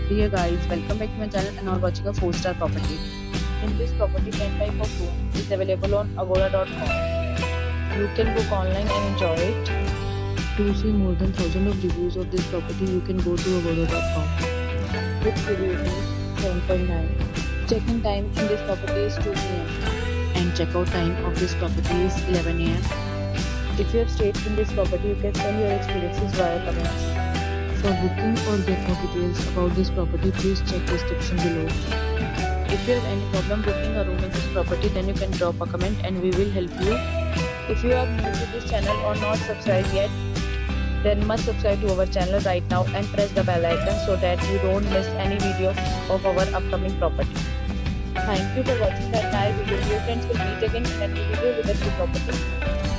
Dear guys, welcome back to my channel and now watching a 4-star property. In this property, 10 type of room is available on agoda.com. You can book online and enjoy it. To see more than 1000 of reviews of this property, you can go to agoda.com. Its review is 7.9. Check-in time in this property is 2 p.m. and check-out time of this property is 11 a.m. If you have stayed in this property, you can send your experiences via comments. For booking or get more details about this property, please check description below. If you have any problem booking a room in this property, then you can drop a comment and we will help you. If you are new to this channel or not subscribed yet, then must subscribe to our channel right now and press the bell icon so that you don't miss any videos of our upcoming property. Thank you for watching the entire video. Dear friends, will meet again in a new video with a new property.